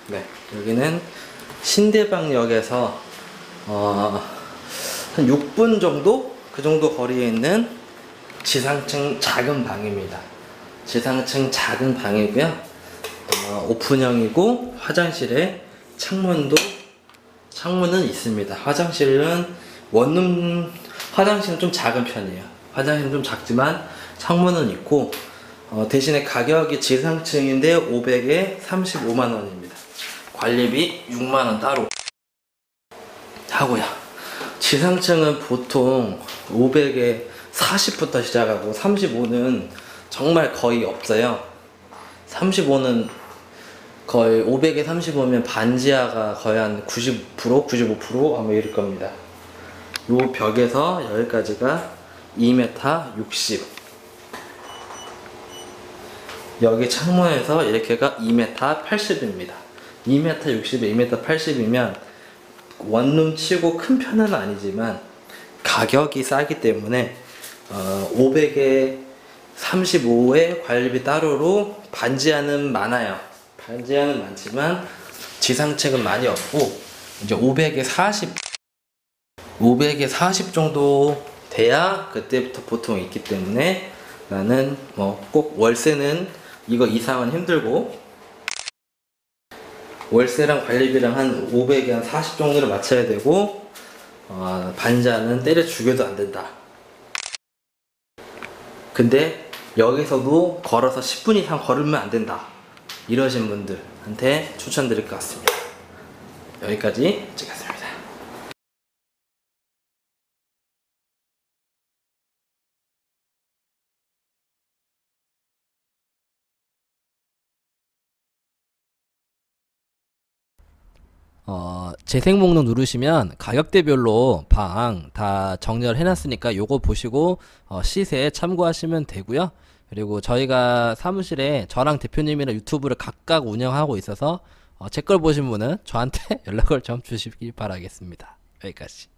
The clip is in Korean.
네, 여기는 신대방역에서 한 6분 정도? 그 정도 거리에 있는 지상층 작은 방입니다. 지상층 작은 방이고요. 오픈형이고 화장실에 창문은 있습니다. 화장실은 좀 작은 편이에요. 화장실은 좀 작지만 창문은 있고, 대신에 가격이 지상층인데 500에 35만원입니다. 관리비 6만원 따로 하고요. 지상층은 보통 500에 40부터 시작하고 35는 정말 거의 없어요. 35는 거의 500에 35면 반지하가 거의 한 90%, 95% 아마 이럴 겁니다. 요 벽에서 여기까지가 2m 60. 여기 창문에서 이렇게가 2m 80입니다. 2m 60에 2m 80이면 원룸 치고 큰 편은 아니지만 가격이 싸기 때문에 500에 35에 관리비 따로로 반지하는 많아요. 반지하는 많지만 지상층은 많이 없고, 이제 500에 40 정도 돼야 그때부터 보통 있기 때문에 나는 뭐 꼭 월세는 이거 이상은 힘들고, 월세랑 관리비랑 한 500에 한 40 정도를 맞춰야 되고, 반지하는 때려 죽여도 안 된다. 근데 여기서도 걸어서 10분 이상 걸으면 안 된다, 이러신 분들한테 추천드릴 것 같습니다. 여기까지 찍었습니다. 재생 목록 누르시면 가격대별로 방 다 정렬 해놨으니까 요거 보시고 시세 참고하시면 되고요. 그리고 저희가 사무실에 저랑 대표님이랑 유튜브를 각각 운영하고 있어서 제 걸 보신 분은 저한테 연락을 좀 주시기 바라겠습니다. 여기까지.